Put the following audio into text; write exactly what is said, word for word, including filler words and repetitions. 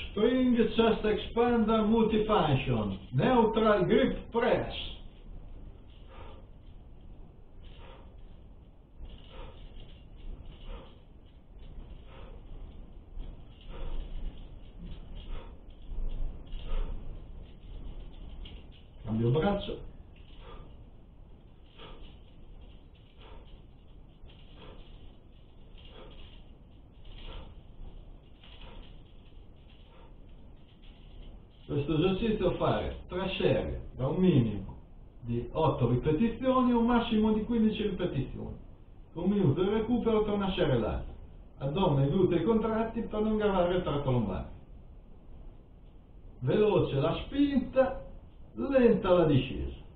Spring Chest Expander Multifunction, Neutral Grip Press. Cambio braccio. Questo esercizio fare tre serie da un minimo di otto ripetizioni a un massimo di quindici ripetizioni. Un minuto di recupero tra una serie e l'altra. Addome e glutei contratti per non gravare il tratto lombare. Veloce la spinta, lenta la discesa.